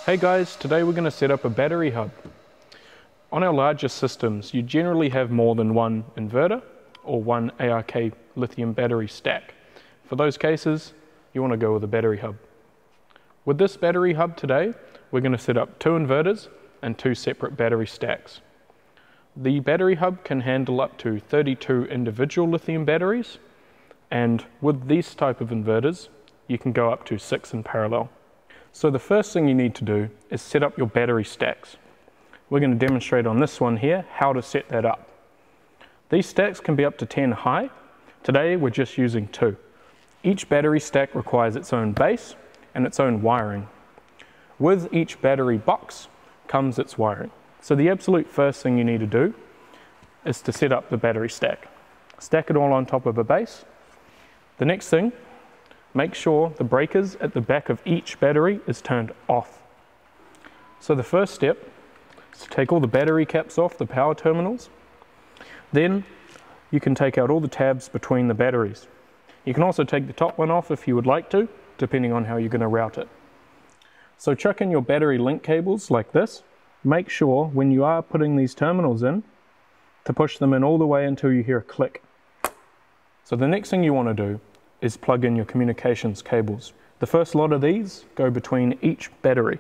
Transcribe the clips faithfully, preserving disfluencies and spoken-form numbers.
Hey guys, today we're going to set up a battery hub. On our larger systems, you generally have more than one inverter or one A R K lithium battery stack. For those cases, you want to go with a battery hub. With this battery hub today, we're going to set up two inverters and two separate battery stacks. The battery hub can handle up to thirty-two individual lithium batteries, and with these type of inverters, you can go up to six in parallel. So the first thing you need to do is set up your battery stacks. We're going to demonstrate on this one here how to set that up. These stacks can be up to ten high. Today we're just using two. Each battery stack requires its own base and its own wiring. With each battery box comes its wiring. So the absolute first thing you need to do is to set up the battery stack. Stack it all on top of a base. The next thing, make sure the breakers at the back of each battery is turned off. So the first step is to take all the battery caps off the power terminals. Then you can take out all the tabs between the batteries. You can also take the top one off if you would like to, depending on how you're going to route it. So chuck in your battery link cables like this. Make sure when you are putting these terminals in to push them in all the way until you hear a click. So the next thing you want to do is plug in your communications cables. The first lot of these go between each battery,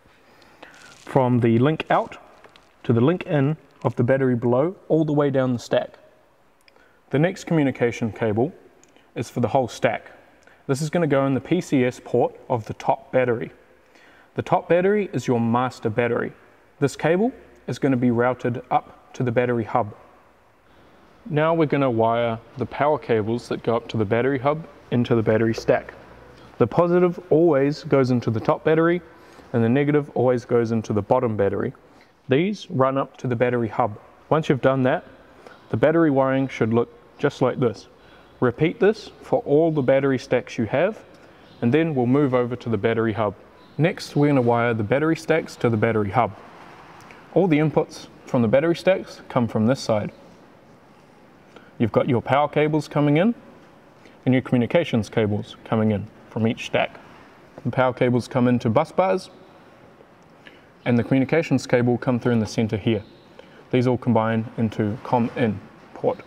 from the link out to the link in of the battery below, all the way down the stack. The next communication cable is for the whole stack. This is going to go in the P C S port of the top battery. The top battery is your master battery. This cable is going to be routed up to the battery hub. Now we're going to wire the power cables that go up to the battery hub into the battery stack. The positive always goes into the top battery and the negative always goes into the bottom battery. These run up to the battery hub. Once you've done that, the battery wiring should look just like this. Repeat this for all the battery stacks you have, and then we'll move over to the battery hub. Next, we're going to wire the battery stacks to the battery hub. All the inputs from the battery stacks come from this side. You've got your power cables coming in and your communications cables coming in from each stack. The power cables come into bus bars and the communications cable come through in the center here. These all combine into COM in port.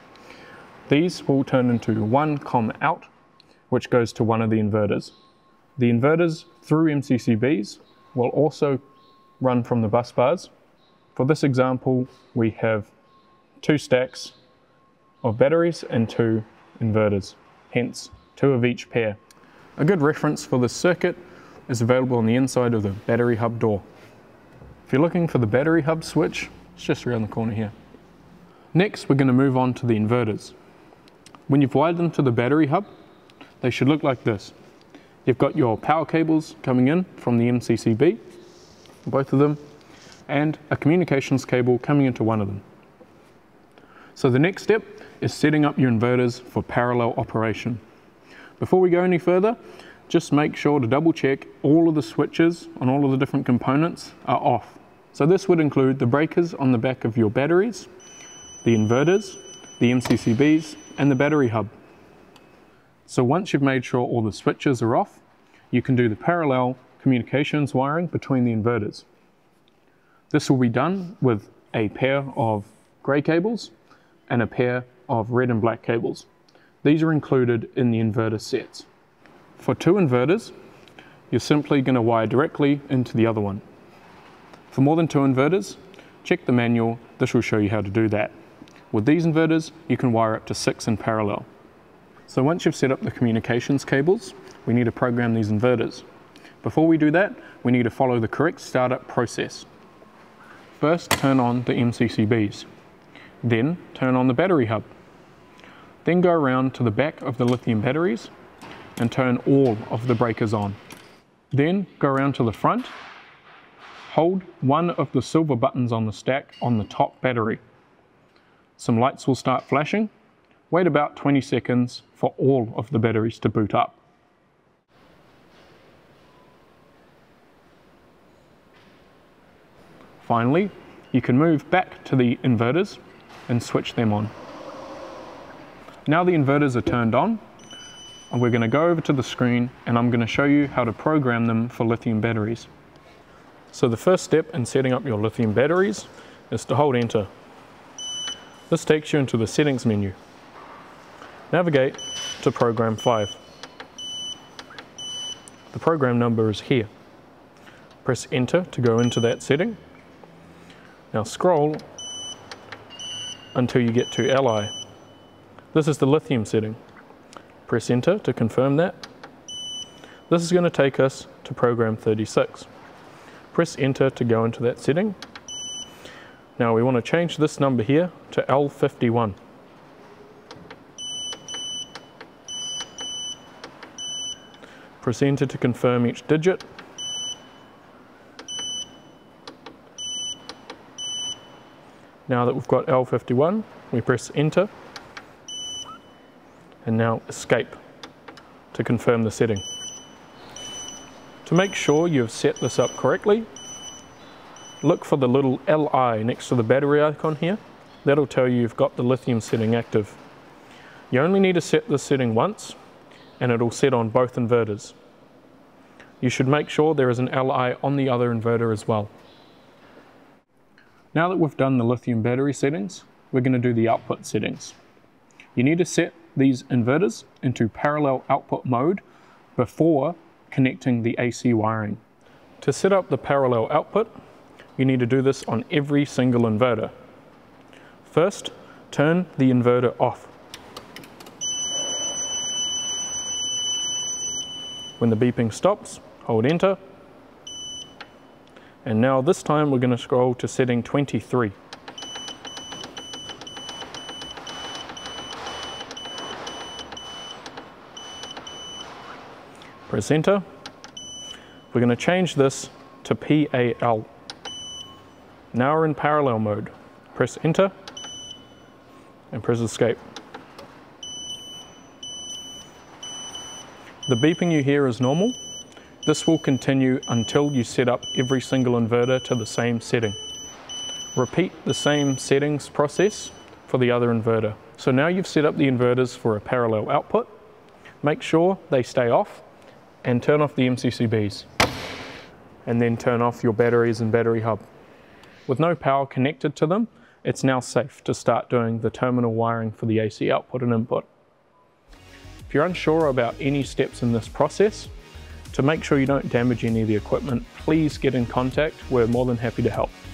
These will turn into one COM out, which goes to one of the inverters. The inverters through M C C Bs will also run from the bus bars. For this example, we have two stacks of batteries and two inverters, hence two of each pair. A good reference for this circuit is available on the inside of the battery hub door. If you're looking for the battery hub switch, it's just around the corner here. Next, we're going to move on to the inverters. When you've wired them to the battery hub, they should look like this. You've got your power cables coming in from the M C C B, both of them, and a communications cable coming into one of them. So the next step is setting up your inverters for parallel operation. Before we go any further, just make sure to double check all of the switches on all of the different components are off. So this would include the breakers on the back of your batteries, the inverters, the M C C Bs, and the battery hub. So once you've made sure all the switches are off, you can do the parallel communications wiring between the inverters. This will be done with a pair of grey cables and a pair of red and black cables. These are included in the inverter sets. For two inverters, you're simply going to wire directly into the other one. For more than two inverters, check the manual. This will show you how to do that. With these inverters, you can wire up to six in parallel. So once you've set up the communications cables, we need to program these inverters. Before we do that, we need to follow the correct startup process. First, turn on the M C C Bs. Then turn on the battery hub. Then go around to the back of the lithium batteries and turn all of the breakers on. Then go around to the front, hold one of the silver buttons on the stack on the top battery. Some lights will start flashing. Wait about twenty seconds for all of the batteries to boot up. Finally, you can move back to the inverters and switch them on. Now the inverters are turned on, and we're going to go over to the screen and I'm going to show you how to program them for lithium batteries. So the first step in setting up your lithium batteries is to hold enter. This takes you into the settings menu. Navigate to program five. The program number is here. Press enter to go into that setting. Now scroll until you get to L I. This is the lithium setting. Press enter to confirm that. This is going to take us to program thirty-six. Press enter to go into that setting. Now we want to change this number here to L fifty-one. Press enter to confirm each digit. Now that we've got L fifty-one, we press enter and now escape to confirm the setting. To make sure you've set this up correctly, look for the little L I next to the battery icon here. That'll tell you you've got the lithium setting active. You only need to set this setting once and it'll set on both inverters. You should make sure there is an L I on the other inverter as well. Now that we've done the lithium battery settings, we're going to do the output settings. You need to set these inverters into parallel output mode before connecting the A C wiring. To set up the parallel output, you need to do this on every single inverter. First, turn the inverter off. When the beeping stops, hold enter. And now this time we're going to scroll to setting twenty-three. Press enter. We're going to change this to P A L. Now we're in parallel mode. Press enter and press escape. The beeping you hear is normal. This will continue until you set up every single inverter to the same setting. Repeat the same settings process for the other inverter. So now you've set up the inverters for a parallel output. Make sure they stay off and turn off the M C C Bs. And then turn off your batteries and battery hub. With no power connected to them, it's now safe to start doing the terminal wiring for the A C output and input. If you're unsure about any steps in this process, to make sure you don't damage any of the equipment, please get in contact. We're more than happy to help.